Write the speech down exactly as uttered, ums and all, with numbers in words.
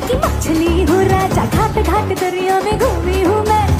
की मछली हूँ राजा, घाट घाट दरिया में घूमी हूँ मैं।